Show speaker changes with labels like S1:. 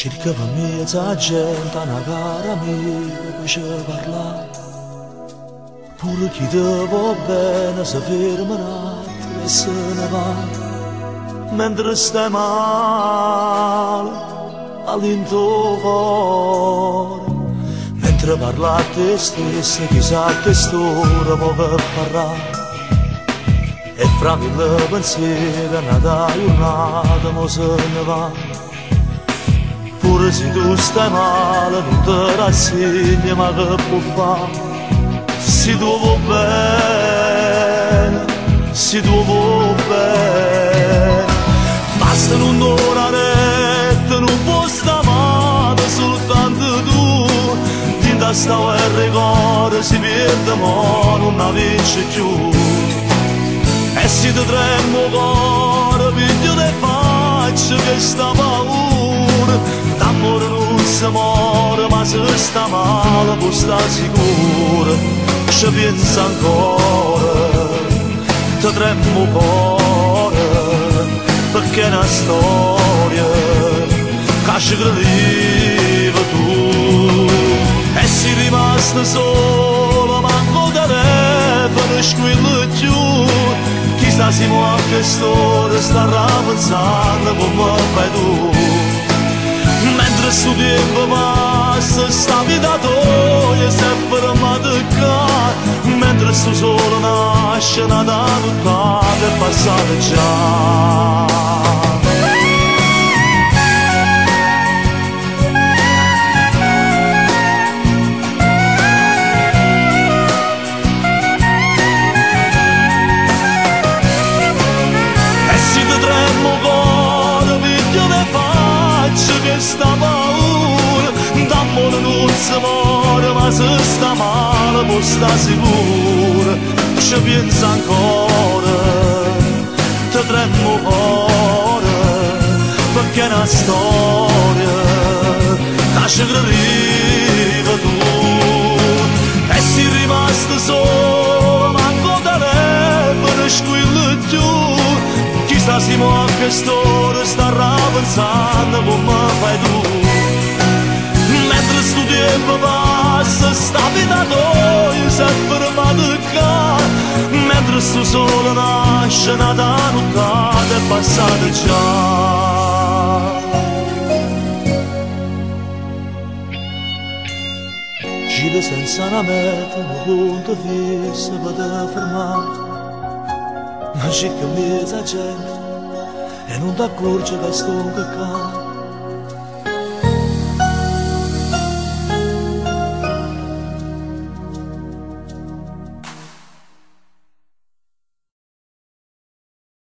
S1: Cercava mezza gente, una cara amica che ci parla. Pure chi ti va bene si ferma un attimo e se ne va. Mentre stai male, all'intuo cuore. Mentre parla a te stesso, chissà che storia può parlare. E fra mille pensieri, una giornata mo se ne va. Pure se tu stai male, non ti rassegni, ma che può fare? Si tu vuoi bene, si tu vuoi bene. Basta non dorare, non può stare male, soltanto tu. Tinta sta guerra cuore si perde, ma non la vince più. E se ti tremo cuore, piglio le facce che sta paura. D'amore non si muore, ma se sta male può stare sicuro. Ci pensa ancora, ti tremo cuore, perché è una storia che ci credevi tu. E sei rimasto solo, manco telefono squillo più. Chissà se qualche storia sta pensando come fai tu. Mentre sto tempo passa, sta vita tua si è fermata qua. Mentre sto solo nasce, una data è passata già. Sta paura, d'amore non si muore, ma se sta male può sta sicuro. Ci pensa ancora, ti tremo cuore, perché è una storia che ci credevi tu. E sei rimasto solo, manco telefono squillo più. Chissà se qualche storia sta pensando come fai tu. Mentre sto tempo passa, sta vita tua si è fermata qua. Mentre sto solo nasce, una nottata è passata già. Gira senza una meta, un punto fisso per te fermare. Ma circa mezza gente e non ti accorgi che sto un peccato.